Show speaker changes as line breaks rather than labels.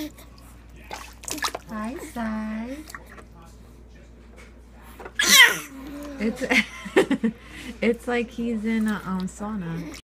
Hi, Sai. It's it's like he's in a sauna.